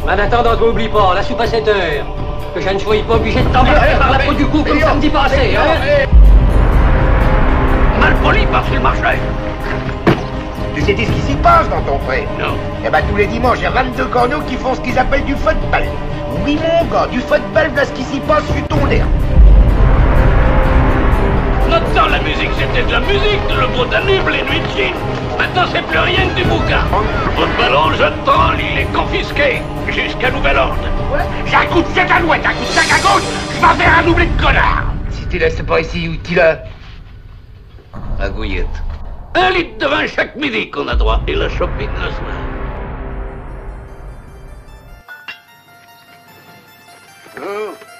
En attendant, n'oublie pas, la soupe à 7 heures. Que je ne sois pas obligé de t'emmerder par la peau du cou comme samedi passé, hein. Mal poli par-dessus le marché. Tu sais ce qui s'y passe dans ton pré? Non. Eh ben tous les dimanches, il y a 22 corneaux qui font ce qu'ils appellent du football. Oui mon gars, du football, voilà ce qui s'y passe sur ton air. Notre temps, la musique, c'était de la musique, le beau Danube, les nuits de Chine. Maintenant, c'est plus rien que du bouquin. Votre ballon, je te prends, il est confisqué. Jusqu'à nouvel ordre. J'ai un coup de 7 à l'ouest, un coup de 5 à gauche, je vais faire un doublé de connard. Si tu laisses pas ici, où tu l'as? À Gouillette. 1 litre de vin chaque midi qu'on a droit. Et la shopping le soir. Oh.